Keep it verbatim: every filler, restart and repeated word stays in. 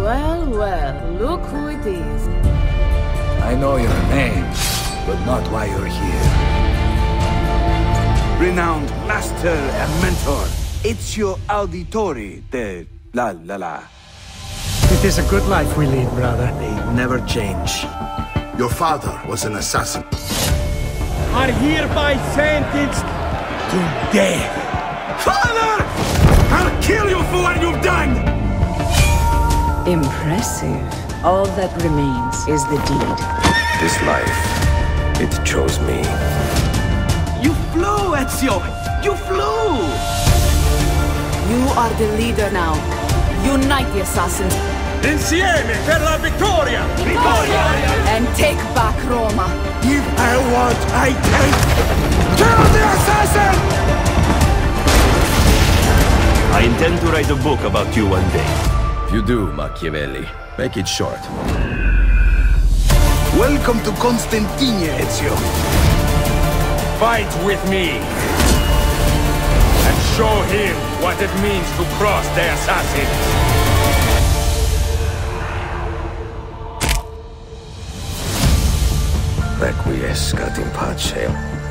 Well, well, look who it is. I know your name, but not why you're here. Renowned master and mentor, Ezio Auditore de La La La. It is a good life we lead, brother. They never change. Your father was an assassin. Are hereby sentenced to death. Father! I'll kill you for what you've done! Impressive. All that remains is the deed. This life, it chose me. You flew, Ezio! You flew! You are the leader now. Unite the assassins. Insieme per la vittoria! Vittoria! And take back Roma. If I want, I take! Kill the assassin! I intend to write a book about you one day. If you do, Machiavelli, make it short. Welcome to Constantine, Ezio. Fight with me. And show him what it means to cross the assassins. Requiescat in pace.